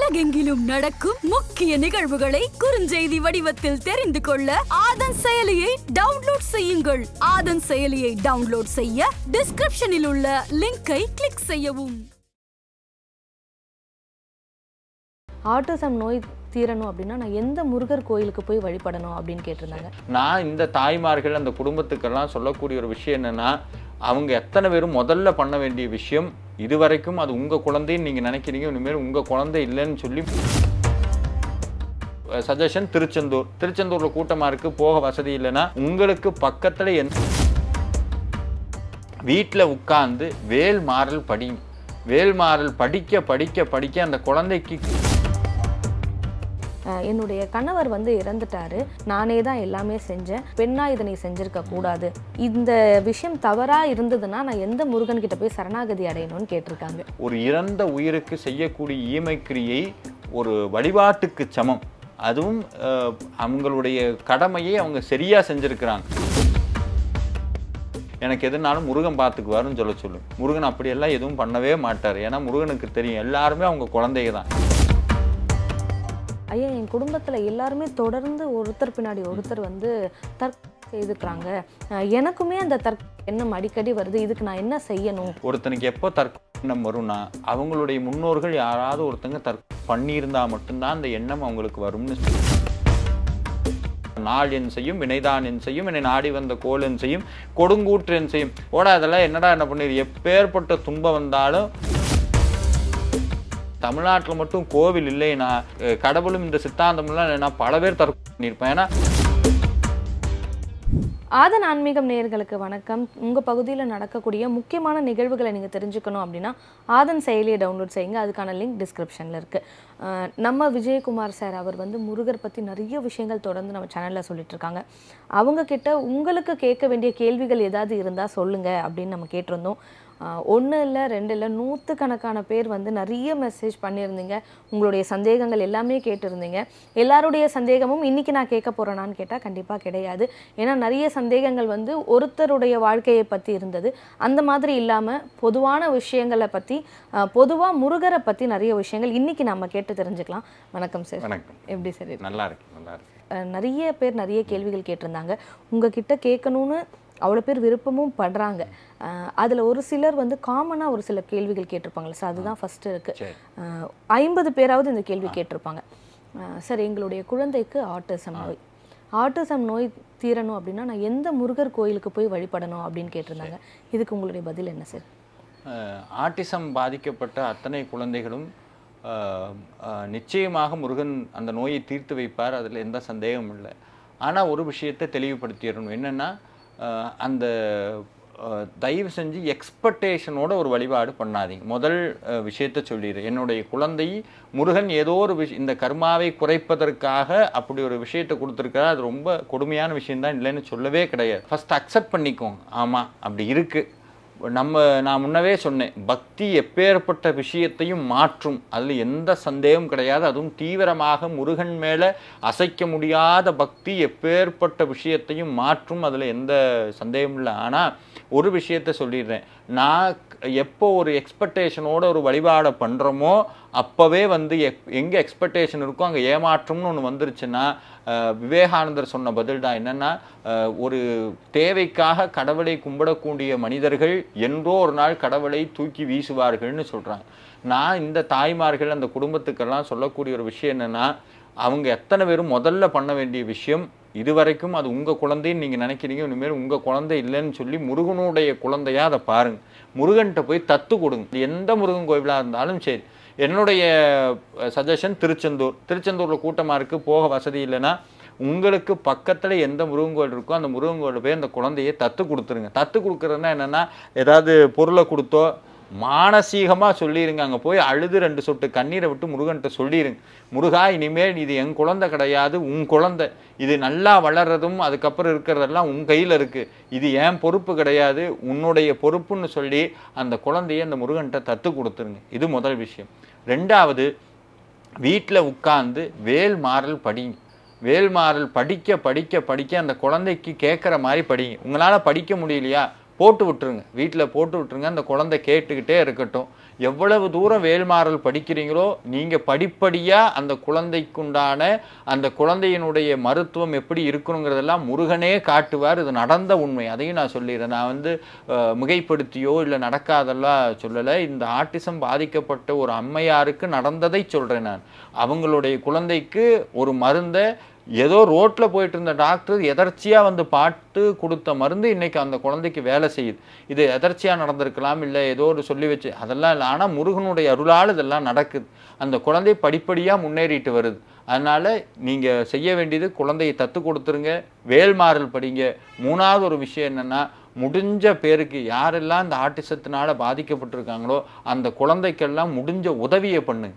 உலகெங்கிலும் நடக்கும் முக்கிய நிகழ்வுகளை குறுஞ்செய்தி வடிவத்தில் தெரிந்து கொள்ள ஆதன் செயலியை டவுன்லோட் செய்யுங்கள். ஆதன் செயலியை டவுன்லோட் செய்ய டிஸ்கிரிப்ஷனில் உள்ள லிங்கை கிளிக் செய்யவும். ஆட்டிசம் நோய் தீரணும் அப்படின்னா நான் எந்த முருகர் கோயிலுக்கு போய் வழிபடணும் அப்படின்னு கேட்டிருந்தாங்க. நான் இந்த தாய்மார்கள் அந்த குடும்பத்துக்கெல்லாம் சொல்லக்கூடிய ஒரு விஷயம் என்னன்னா, அவங்க எத்தனை பேரும் முதல்ல பண்ண வேண்டிய விஷயம், இதுவரைக்கும் அது உங்கள் குழந்தைன்னு நீங்கள் நினைக்கிறீங்க, இனிமேல் உங்கள் குழந்தை இல்லைன்னு சொல்லி சஜஷன் திருச்செந்தூரில் கூட்டமாக இருக்குது, போக வசதி இல்லைன்னா உங்களுக்கு பக்கத்தில் வீட்டில் உட்கார்ந்து வேல்மாறல் படிங்க. வேல்மாறல் படிக்க படிக்க படிக்க அந்த குழந்தைக்கு என்னுடைய கணவர் இறந்துட்டாரு, நானே தான் எல்லாமே செஞ்சேன், பெண்ணா இதனை செஞ்சிருக்க கூடாது, இந்த விஷயம் தவறா இருந்ததுன்னா நான் எந்த முருகன் கிட்ட போய் சரணாகதி அடையணும்னு கேட்டிருக்காங்க. ஒரு இறந்த உயிருக்கு செய்யக்கூடிய ஈமைக்கிரியை ஒரு வழிபாட்டுக்கு சமம். அதுவும் அவங்களுடைய கடமையை அவங்க சரியா செஞ்சிருக்கிறாங்க. எனக்கு எதுனாலும் முருகன் பார்த்துக்குவாருன்னு சொல்லு. முருகன் அப்படியெல்லாம் எதுவும் பண்ணவே மாட்டார். ஏன்னா முருகனுக்கு தெரியும் எல்லாருமே அவங்க குழந்தைங்க தான். ஐயா, என் குடும்பத்தில் எல்லாருமே தொடர்ந்து ஒருத்தர் பின்னாடி ஒருத்தர் தற்கொலை செய்துக்கிறாங்க, எனக்குமே அந்த தற்கொலை எண்ணம் அடிக்கடி வருது, இதுக்கு நான் என்ன செய்யணும்? ஒருத்தனுக்கு எப்போ தற்கொலை எண்ணம் வரும்னா, அவங்களுடைய முன்னோர்கள் யாராவது ஒருத்தங்க தற்கொலை பண்ணியிருந்தா மட்டும்தான் அந்த எண்ணம் அவங்களுக்கு வரும்னு. நாள் என் செய்யும், வினைதான் என் செய்யும், என்னை நாடி வந்த கோல் என் செய்யும், கொடுங்கூற்று என் செய்யும். அதெல்லாம் என்ன பண்ணிடு, எப்பேற்பட்ட துன்பம் வந்தாலும் தமிழ்நாட்டில் மட்டும் கோவில் இல்லைன்னா, கடவுளும் இந்த சித்தாந்தம்லாம் இல்லைன்னா பல பேர் தற்கொலை பண்ணியிருப்பேன். ஏன்னா ஆதன் ஆன்மீகம் நேயர்களுக்கு வணக்கம். உங்கள் பகுதியில் நடக்கக்கூடிய முக்கியமான நிகழ்வுகளை நீங்கள் தெரிஞ்சுக்கணும் அப்படின்னா ஆதன் செயலியை டவுன்லோட் செய்யுங்க. அதுக்கான லிங்க் டிஸ்கிரிப்ஷனில் இருக்குது. நம்ம விஜயகுமார் சார் அவர் முருகர் பற்றி நிறைய விஷயங்கள் தொடர்ந்து நம்ம சேனலில் சொல்லிட்டுருக்காங்க. அவங்கக்கிட்ட உங்களுக்கு கேட்க வேண்டிய கேள்விகள் ஏதாவது இருந்தால் சொல்லுங்கள் அப்படின்னு நம்ம கேட்டிருந்தோம். 1 இல்லை 2 இல்லை 100கணக்கான பேர் நிறைய மெசேஜ் பண்ணியிருந்தீங்க. உங்களுடைய சந்தேகங்கள் எல்லாமே கேட்டிருந்தீங்க. எல்லாருடைய சந்தேகமும் இன்றைக்கி நான் கேட்க போகிறேனான்னு கேட்டால் கண்டிப்பாக கிடையாது. ஏன்னா நிறைய சந்தேகங்கள் ஒருத்தருடைய வாழ்க்கையை பற்றி இருந்தது. அந்த மாதிரி இல்லாமல் பொதுவான விஷயங்களை பற்றி, பொதுவாக முருகரை பற்றி நிறைய விஷயங்கள் இன்றைக்கி நம்ம கேட்டு தெரிஞ்சுக்கலாம். வணக்கம் சார். வணக்கம். எப்படி சார்? நல்லா இருக்கு. நிறைய பேர் நிறைய கேள்விகள் கேட்டிருந்தாங்க. உங்ககிட்ட கேட்கணும்னு அவ்வளோ பேர் விருப்பமும் படுறாங்க. அதில் ஒரு சிலர் காமனாக ஒரு சில கேள்விகள் கேட்டிருப்பாங்களே சார், அதுதான் ஃபஸ்ட்டு இருக்குது. 50 பேராவது இந்த கேள்வி கேட்டிருப்பாங்க. சார், எங்களுடைய குழந்தைக்கு ஆட்டிசம் நோய் தீரணும் அப்படின்னா நான் எந்த முருகர் கோயிலுக்கு போய் வழிபடணும் அப்படின்னு கேட்டிருந்தாங்க. இதுக்கு உங்களுடைய பதில் என்ன சார்? ஆட்டிசம் பாதிக்கப்பட்ட அத்தனை குழந்தைகளும் நிச்சயமாக முருகன் அந்த நோயை தீர்த்து வைப்பார், அதில் எந்த சந்தேகமும் இல்லை. ஆனால் ஒரு விஷயத்தை தெளிவுபடுத்திடணும். என்னென்னா, அந்த தயவு செஞ்சு எக்ஸ்பெக்டேஷனோட ஒரு வழிபாடு பண்ணாதீங்க. முதல் விஷயத்தை சொல்லிடுறேன். என்னுடைய குழந்தை முருகன் ஏதோ ஒரு இந்த கர்மாவை குறைப்பதற்காக அப்படி ஒரு விஷயத்தை கொடுத்துருக்காரு, அது ரொம்ப கொடுமையான விஷயம்தான், இல்லைன்னு சொல்லவே கிடையாது. ஃபஸ்ட் அக்செப்ட் பண்ணிக்கோங்க. ஆமாம், அப்படி இருக்குது. நான் முன்னவே சொன்னேன், பக்தி எப்பேற்பட்ட விஷயத்தையும் மாற்றும், அதில் எந்த சந்தேகமும் கிடையாது. அதுவும் தீவிரமாக முருகன் மேலே அசைக்க முடியாத பக்தி எப்பேற்பட்ட விஷயத்தையும் மாற்றும், அதில் எந்த சந்தேகமும் இல்லை. ஆனால் ஒரு விஷயத்தை சொல்லிடுறேன், நான் எப்போ ஒரு எக்ஸ்பெக்டேஷனோட ஒரு வழிபாடை பண்ணுறோமோ அப்போவே எங்கே எக்ஸ்பெக்டேஷன் இருக்கோ அங்கே ஏமாற்றம்னு ஒன்று வந்துருச்சுன்னா, விவேகானந்தர் சொன்ன பதில் தான் என்னென்னா, ஒரு தேவைக்காக கடவுளை கும்பிடக்கூடிய மனிதர்கள் என்றோ ஒரு நாள் கடவுளை தூக்கி வீசுவார்கள்னு சொல்கிறாங்க. நான் இந்த தாய்மார்கள் அந்த குடும்பத்துக்கெல்லாம் சொல்லக்கூடிய ஒரு விஷயம் என்னென்னா, அவங்க எத்தனை பேரும் முதல்ல பண்ண வேண்டிய விஷயம், இதுவரைக்கும் அது உங்கள் குழந்தைன்னு நீங்கள் நினைக்கிறீங்க, இனிமேல் உங்கள் குழந்தை இல்லைன்னு சொல்லி முருகனுடைய குழந்தையாக அதை பாருங்கள். முருகன்கிட்ட போய் தத்து கொடுங்க. எந்த முருகன் கோவிலாக இருந்தாலும் சரி. என்னுடைய சஜஷன் திருச்செந்தூரில் கூட்டமாக இருக்குது, போக வசதி இல்லைன்னா உங்களுக்கு பக்கத்தில் எந்த முருகன் கோவில் இருக்கோ அந்த முருகன் கோவிலில் போய் அந்த குழந்தையை தத்து கொடுத்துருங்க. தத்து கொடுக்குறதுனா என்னென்னா, ஏதாவது பொருளை கொடுத்தோ மானசீகமாக சொல்லிடுங்க. அங்கே போய் அழுது 2 சொட்டு கண்ணீரை விட்டு முருகன்கிட்ட சொல்லிடுங்க, முருகா, இனிமேல் இது என் குழந்தை கிடையாது, உன் குழந்தை. இது நல்லா வளர்றதும் அதுக்கப்புறம் இருக்கிறதெல்லாம் உன் கையில் இருக்குது. இது என் பொறுப்பு கிடையாது, உன்னுடைய பொறுப்புன்னு சொல்லி அந்த குழந்தைய அந்த முருகன்கிட்ட தத்து கொடுத்துருங்க. இது முதல் விஷயம். 2வது, வீட்டில் உட்கார்ந்து வேல்மாறல் படிங்க. வேல்மாறல் படிக்க படிக்க படிக்க அந்த குழந்தைக்கு கேட்குற மாதிரி படிங்க. உங்களால் படிக்க முடியலையா, போட்டு விட்டுருங்க, வீட்டில் போட்டு விட்டுருங்க. அந்த குழந்தை கேட்டுக்கிட்டே இருக்கட்டும். எவ்வளவு தூரம் வேல்மாறல் படிக்கிறீங்களோ நீங்கள் படிப்படியாக அந்த குழந்தைக்குண்டான அந்த குழந்தையினுடைய மருத்துவம் எப்படி இருக்கணுங்கிறதெல்லாம் முருகனே காட்டுவார். இது நடந்த உண்மை, அதையும் நான் சொல்லிடுறேன். நான் வந்து மிகைப்படுத்தியோ இல்லை நடக்காதெல்லாம் சொல்லலை. இந்த ஆட்டிசம் பாதிக்கப்பட்ட ஒரு அம்மையாருக்கு நடந்ததை சொல்கிறேன் நான். அவங்களுடைய குழந்தைக்கு ஒரு மருந்தை ஏதோ ரோட்டில் போயிட்டு இருந்த டாக்டர் எதர்ச்சியாக வந்து பாட்டு கொடுத்த மருந்து இன்றைக்கி அந்த குழந்தைக்கு வேலை செய்யுது. இது எதர்ச்சியாக நடந்திருக்கலாம், இல்லை ஏதோ ஒரு சொல்லி வச்சு, அதெல்லாம் இல்லை. ஆனால் முருகனுடைய அருளால் இதெல்லாம் நடக்குது. அந்த குழந்தை படிப்படியாக முன்னேறிட்டு வருது. அதனால் நீங்கள் செய்ய வேண்டியது குழந்தையை தத்து கொடுத்துருங்க, வேல்மாறல் படிங்க. மூணாவது ஒரு விஷயம் என்னென்னா, முடிஞ்ச பேருக்கு யாரெல்லாம் இந்த ஆட்டிசத்தினால் பாதிக்கப்பட்டிருக்காங்களோ அந்த குழந்தைக்கெல்லாம் முடிஞ்ச உதவியை பண்ணுங்க.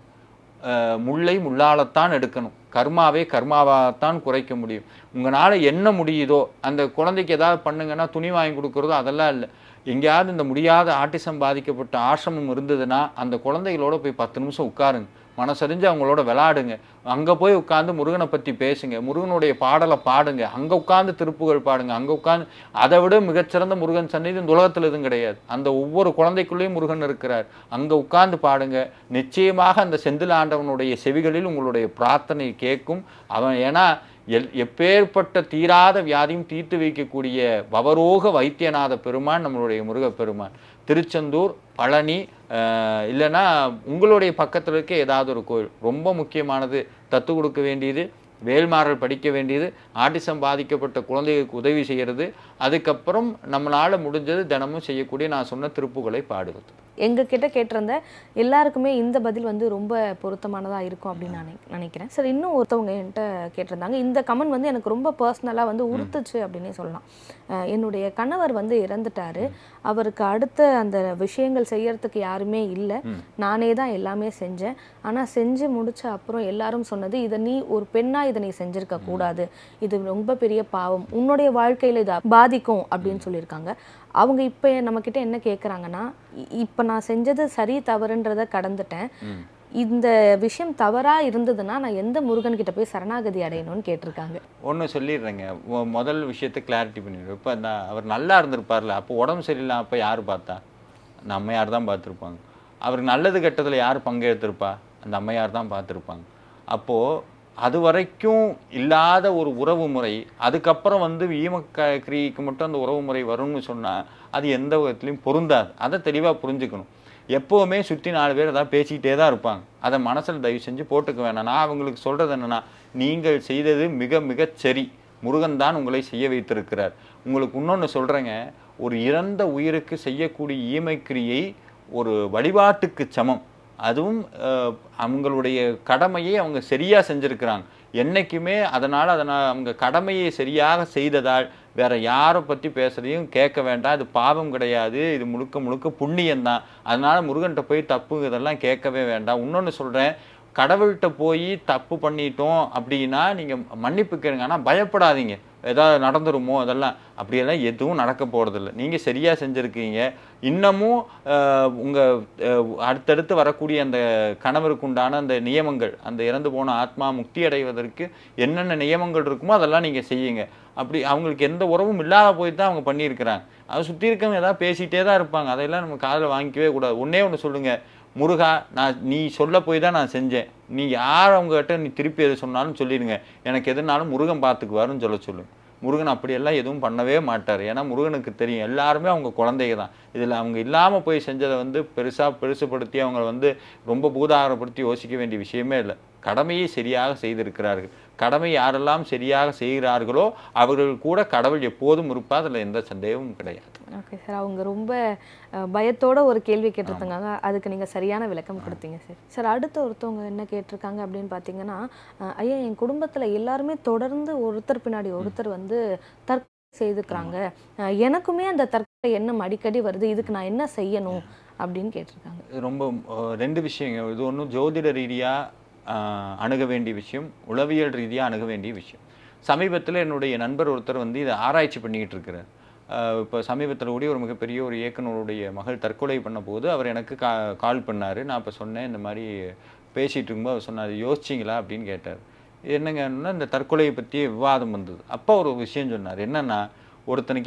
முல்லை முள்ளாலத்தான் எடுக்கணும், கர்மாவே கர்மாவாகத்தான் குறைக்க முடியும். உங்களால் என்ன முடியுதோ அந்த குழந்தைக்கு ஏதாவது பண்ணுங்கன்னா, துணி வாங்கி கொடுக்குறதோ அதெல்லாம் இல்லை. எங்கேயாவது இந்த முடியாத ஆட்டிசம் பாதிக்கப்பட்ட ஆசிரமம் இருந்ததுன்னா அந்த குழந்தைகளோட போய் 10 நிமிஷம் உட்காருங்க, மனசறிஞ்சு அவங்களோட விளையாடுங்க. அங்கே போய் உட்காந்து முருகனை பற்றி பேசுங்க, முருகனுடைய பாடலை பாடுங்க, அங்கே உட்காந்து திருப்புகள் பாடுங்க, அங்கே உட்காந்து. அதை விட மிகச்சிறந்த முருகன் சந்நிதி இந்த உலகத்தில் எதுவும் கிடையாது. அந்த ஒவ்வொரு குழந்தைக்குள்ளேயும் முருகன் இருக்கிறார். அங்கே உட்கார்ந்து பாடுங்க. நிச்சயமாக அந்த செந்தில் ஆண்டவனுடைய செவிகளில் உங்களுடைய பிரார்த்தனை கேட்கும். அவன் ஏன்னா எப்பேற்பட்ட தீராத வியாதியும் தீர்த்து வைக்கக்கூடிய பவரோக வைத்தியநாத பெருமான் நம்மளுடைய முருகப்பெருமான். திருச்செந்தூர், பழனி, இல்லைன்னா உங்களுடைய பக்கத்தில் இருக்க ஏதாவது ஒரு கோயில். ரொம்ப முக்கியமானது தத்து கொடுக்க வேண்டியது, வேல்மாறல் படிக்க வேண்டியது, ஆட்டிசம் பாதிக்கப்பட்ட குழந்தைகளுக்கு உதவி செய்கிறது. அதுக்கப்புறம் நம்மளால் முடிஞ்சது தினமும் செய்யக்கூடிய நான் சொன்ன திருப்புகளை பாடுவது. எங்ககிட்ட கேட்டிருந்த எல்லாருக்குமே இந்த பதில் வந்து ரொம்ப பொருத்தமானதாக இருக்கும் அப்படின்னு நான் நினைக்கிறேன். சரி, இன்னும் ஒருத்தவங்க என்கிட்ட கேட்டிருந்தாங்க. இந்த கமெண்ட் வந்து எனக்கு ரொம்ப பர்சனலாக வந்து உறுத்துச்சு அப்படின்னே சொல்லலாம். என்னுடைய கணவர் வந்து இறந்துட்டாரு, அவருக்கு அடுத்த அந்த விஷயங்கள் செய்யறதுக்கு யாருமே இல்லை, நானே தான் எல்லாமே செஞ்சேன். ஆனால் செஞ்சு முடிச்ச அப்புறம் எல்லாரும் சொன்னது, இதை நீ ஒரு பெண்ணாக இதை நீ செஞ்சிருக்க கூடாது, இது ரொம்ப பெரிய பாவம், உன்னுடைய வாழ்க்கையில் இதை பாதிக்கும் அப்படின்னு சொல்லியிருக்காங்க. அவங்க இப்போ நம்மக்கிட்ட என்ன கேட்குறாங்கன்னா, இப்போ நான் செஞ்சது சரி தவறுன்றதை கடந்துட்டேன், இந்த விஷயம் தவறாக இருந்ததுன்னா நான் எந்த முருகன்கிட்ட போய் சரணாகதி அடையணும்னு கேட்டிருக்காங்க. ஒன்று சொல்லிடுறேங்க, முதல் விஷயத்தை கிளாரிட்டி பண்ணிடுறேன். இப்போ அந்த அவர் நல்லா இருந்திருப்பார்ல, அப்போ உடம்பு சரியில்லை, அப்போ யார் பார்த்தா? அந்த அம்மையார் தான் பார்த்துருப்பாங்க. அவருக்கு நல்லது கெட்டதில் யார் பங்கெடுத்திருப்பா? அந்த அம்மையார் தான் பார்த்துருப்பாங்க. அப்போது அது வரைக்கும் இல்லாத ஒரு உறவு முறை, அதுக்கப்புறம் வந்து ஈமக்கிரிக்கு மட்டும் அந்த உறவு முறை வரும்னு சொன்னால் அது எந்த விதத்துலையும் பொருந்தாது. அதை தெளிவாக புரிஞ்சுக்கணும். எப்போவுமே சுற்றி 4 பேர் ஏதாவது பேசிக்கிட்டே தான் இருப்பாங்க. அதை மனசில் தயவு செஞ்சு போட்டுக்க வேணாம். நான் அவங்களுக்கு சொல்கிறது என்னென்னா, நீங்கள் செய்தது மிக மிகச் சரி, முருகன் தான் உங்களை செய்ய வைத்திருக்கிறார். உங்களுக்கு இன்னொன்று சொல்கிறேங்க, ஒரு இறந்த உயிருக்கு செய்யக்கூடிய ஈமைக்கிரியை ஒரு வழிபாட்டுக்கு சமம். அதுவும் அவங்களுடைய கடமையை அவங்க சரியாக செஞ்சுருக்கிறாங்க. என்றைக்குமே அதனால் அவங்க கடமையை சரியாக செய்ததால் வேறு யாரை பற்றி பேசுகிறதையும் கேட்க வேண்டாம். இது பாவம் கிடையாது, இது முழுக்க முழுக்க புண்ணியந்தான். அதனால் முருகன்கிட்ட போய் தப்பு இதெல்லாம் கேட்கவே வேண்டாம். இன்னொன்று சொல்கிறேன், கடவுள்கிட்ட போய் தப்பு பண்ணிட்டோம் அப்படின்னா நீங்கள் மன்னிப்பு கேளுங்க, ஆனால் பயப்படாதீங்க ஏதாவது நடந்துருமோ, அதெல்லாம் அப்படியெல்லாம் எதுவும் நடக்க போகிறதில்ல. நீங்கள் சரியாக செஞ்சுருக்கீங்க. இன்னமும் உங்கள் அடுத்தடுத்து வரக்கூடிய அந்த கணவருக்கு உண்டான அந்த நியமங்கள், அந்த இறந்து போன ஆத்மா முக்தி அடைவதற்கு என்னென்ன நியமங்கள் இருக்குமோ அதெல்லாம் நீங்கள் செய்யுங்க. அப்படி அவங்களுக்கு எந்த உறவும் இல்லாத போய் தான் அவங்க பண்ணியிருக்கிறாங்க. அதை சுற்றி இருக்கவங்க ஏதாவது பேசிகிட்டே தான் இருப்பாங்க. அதையெல்லாம் நம்ம காதில் வாங்கிக்கவே கூடாது. ஒன்றே ஒன்று சொல்லுங்கள், முருகா, நீ சொல்ல போய் தான் நான் செஞ்சேன், நீ யார் அவங்ககிட்ட நீ திருப்பி எது சொன்னாலும் சொல்லிடுங்க, எனக்கு எதுனாலும் முருகன் பார்த்துக்குவாருன்னு சொல்லுங்க. முருகன் அப்படியெல்லாம் எதுவும் பண்ணவே மாட்டார். ஏன்னா முருகனுக்கு தெரியும் எல்லாருமே அவங்க குழந்தைங்க தான். இதில் அவங்க இல்லாமல் போய் செஞ்சதை வந்து பெருசுபடுத்தி அவங்களை வந்து ரொம்ப பூதாகரப்படுத்தி யோசிக்க வேண்டிய விஷயமே இல்லை. கடமையை சரியாக செய்திருக்கிறார்கள். கடமை யாரெல்லாம் சரியாக செய்கிறார்களோ அவர்கள் கூட கடவுள் எப்போதும் இருப்பார். அதில் எந்த சந்தேகமும் கிடையாது. ஓகே சார், அவங்க ரொம்ப பயத்தோட ஒரு கேள்வி கேட்டிருந்தாங்க, அதுக்கு நீங்கள் சரியான விளக்கம் கொடுத்தீங்க சார். சார், அடுத்த ஒருத்தவங்க என்ன கேட்டிருக்காங்க அப்படின்னு பார்த்தீங்கன்னா, ஐயா, என் குடும்பத்தில் எல்லாருமே தொடர்ந்து ஒருத்தர் பின்னாடி ஒருத்தர் வந்து தற்கொலை செய்துக்கிறாங்க, எனக்குமே அந்த தற்கொலை எண்ணம் அடிக்கடி வருது, இதுக்கு நான் என்ன செய்யணும் அப்படின்னு கேட்டிருக்காங்க. ரொம்ப 2 விஷயங்க. இது ஒன்றும் ஜோதிட ரீதியாக அணுக வேண்டிய விஷயம், உளவியல் ரீதியாக அணுக வேண்டிய விஷயம். சமீபத்தில் என்னுடைய நண்பர் ஒருத்தர் வந்து இதை ஆராய்ச்சி பண்ணிக்கிட்டு இருக்கிறார். இப்போ சமீபத்தில் கூடிய ஒரு மிகப்பெரிய ஒரு இயக்குனருடைய மகள் தற்கொலை பண்ண போது அவர் எனக்கு கால் பண்ணார். நான் இப்போ சொன்னேன், இந்த மாதிரி பேசிகிட்டு இருக்கும்போது அவர் சொன்னார், யோசிச்சிங்களா அப்படின்னு கேட்டார். என்னங்கன்னா, இந்த தற்கொலையை பற்றி விவாதம் வந்தது. அப்போ ஒரு விஷயம் சொன்னார். என்னென்னா, ஒருத்தனுக்கு எப்போ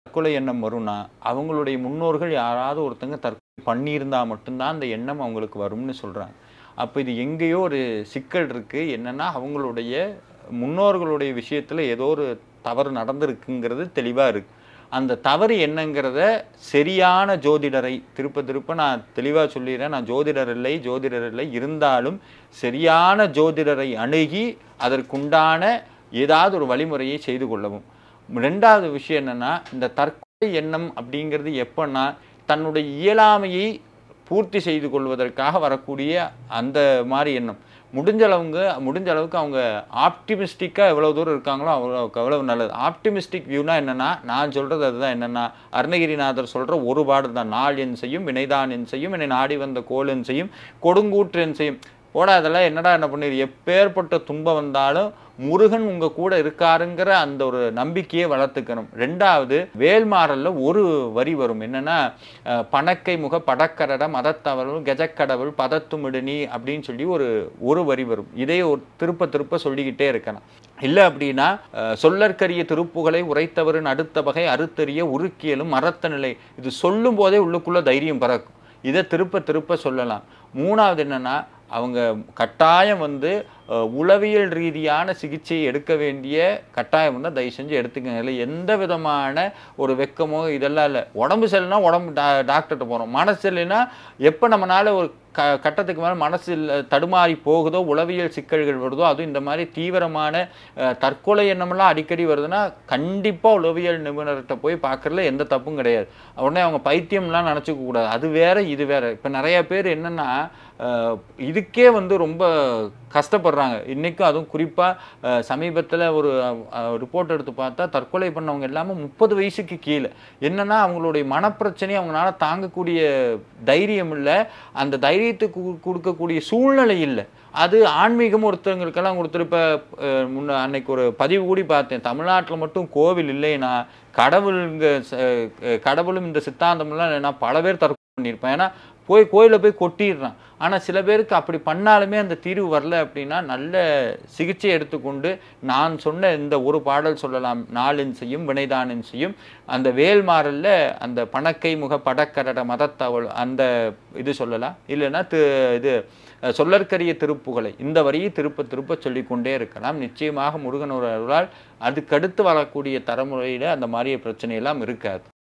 தற்கொலை எண்ணம் வரும்னா அவங்களுடைய முன்னோர்கள் யாராவது ஒருத்தங்க தற்கொலை பண்ணியிருந்தா மட்டும்தான் அந்த எண்ணம் அவங்களுக்கு வரும்னு சொல்கிறாங்க. அப்போ இது எங்கேயோ ஒரு சிக்கல் இருக்குது. என்னென்னா அவங்களுடைய முன்னோர்களுடைய விஷயத்தில் ஏதோ ஒரு தவறு நடந்திருக்குங்கிறது தெளிவாக இருக்குது. அந்த தவறு என்னங்கிறத சரியான ஜோதிடரை திருப்ப நான் தெளிவாக சொல்லிடுறேன். நான் ஜோதிடர் இல்லை இருந்தாலும் சரியான ஜோதிடரை அணுகி அதற்குண்டான ஏதாவது ஒரு வழிமுறையை செய்து கொள்ளவும். ரெண்டாவது விஷயம் என்னென்னா, இந்த தற்கொலை எண்ணம் அப்படிங்கிறது எப்போன்னா தன்னுடைய இயலாமையை பூர்த்தி செய்து கொள்வதற்காக வரக்கூடிய அந்த மாதிரி எண்ணம். முடிஞ்ச அளவுக்கு அவங்க ஆப்டிமிஸ்டிக்காக எவ்வளோ தூரம் இருக்காங்களோ அவ்வளவு நல்லது. ஆப்டிமிஸ்டிக் வியூனா என்னென்னா, நான் சொல்கிறது அதுதான். என்னென்னா, அருணகிரிநாதர் சொல்கிற ஒரு பாடல் தான். நாள் என் செய்யும் வினைதான் என் செய்யும் என்னை நாடி வந்த கோல் என் செய்யும் கொடுங்கூற்று என் செய்யும். போட அதெல்லாம் என்ன பண்ணிடு, எப்பேற்பட்ட துன்பம் வந்தாலும் முருகன் உங்கள் கூட இருக்காருங்கிற அந்த ஒரு நம்பிக்கையை வளர்த்துக்கணும். ரெண்டாவது, வேல்மாறல்ல ஒரு வரி வரும். என்னென்னா, பணக்கை முக படக்கரட மதத்தவரும் கெஜக்கடவுள் பதத்துமிடுனி அப்படின்னு சொல்லி ஒரு வரி வரும். இதை திருப்ப சொல்லிக்கிட்டே இருக்கணும். இல்லை அப்படின்னா, சொல்லற்கரிய திருப்புகளை உரைத்தவரின் அடுத்த வகை அறுத்தறிய உருக்கியலும் மரத்த நிலை. இது சொல்லும் போதே உள்ளுக்குள்ள தைரியம் பறக்கும். இதை திருப்ப சொல்லலாம். மூணாவது என்னென்னா, அவங்க கட்டாயம் உளவியல் ரீதியான சிகிச்சை எடுக்க வேண்டிய கட்டாயம் தயவு செஞ்சு எடுத்துக்கங்க. இல்லை எந்த விதமான ஒரு வெக்கமோ இதெல்லாம் இல்லை. உடம்பு சரியில்லைனா உடம்பு டாக்டர்கிட்ட போகிறோம். மனசு இல்லைன்னா எப்போ நம்மளால ஒரு கட்டத்துக்கு மேலே மனசு தடுமாறி போகுதோ, உளவியல் சிக்கல்கள் வருதோ, அதுவும் இந்த மாதிரி தீவிரமான தற்கொலை எண்ணமெல்லாம் அடிக்கடி வருதுன்னா கண்டிப்பாக உளவியல் நிபுணர்கிட்ட போய் பார்க்குறதுல எந்த தப்பும் கிடையாது. உடனே அவங்க பைத்தியம்லாம் நினச்சிக்க கூடாது. அது வேற இது வேற. இப்போ நிறைய பேர் என்னென்னா இதுக்கே ரொம்ப கஷ்டப்படுறாங்க. இன்றைக்கும் அதுவும் குறிப்பாக சமீபத்தில் ஒரு ரிப்போர்ட் எடுத்து பார்த்தா தற்கொலை பண்ணவங்க எல்லாமே 30 வயசுக்கு கீழே. என்னென்னா, அவங்களுடைய மனப்பிரச்சனையை அவங்களால தாங்கக்கூடிய தைரியம் இல்லை, அந்த தைரியத்துக்கு கொடுக்கக்கூடிய சூழ்நிலை இல்லை. அது ஆன்மீகம் ஒருத்தவங்களுக்கெல்லாம் இப்போ அன்னைக்கு ஒரு பதிவு கூடி பார்த்தேன். தமிழ்நாட்டில் மட்டும் கோவில் இல்லைன்னா கடவுளும் இந்த சித்தாந்தம்லாம் இல்லைன்னா பல பேர் தற்கொலை பண்ணியிருப்பேன். ஏன்னா கோயிலில் போய் கொட்டிடுறான். ஆனால் சில பேருக்கு அப்படி பண்ணாலுமே அந்த தீர்வு வரல அப்படின்னா நல்ல சிகிச்சை எடுத்துக்கொண்டு நான் சொன்ன இந்த ஒரு பாடல் சொல்லலாம். நாளின் செய்யும் வினைதானின் செய்யும் அந்த வேல்மாறல்ல அந்த பணக்கை முக படக்கரட மதத்தவள் அந்த இது சொல்லலாம். இல்லைன்னா இது சொல்லற்கரிய திருப்புகளை இந்த வரியை திருப்ப சொல்லிக்கொண்டே இருக்கலாம். நிச்சயமாக முருகன் ஒரு அருளால் அதுக்கடுத்து வரக்கூடிய தலைமுறையில் அந்த மாதிரி பிரச்சனையெல்லாம் இருக்காது.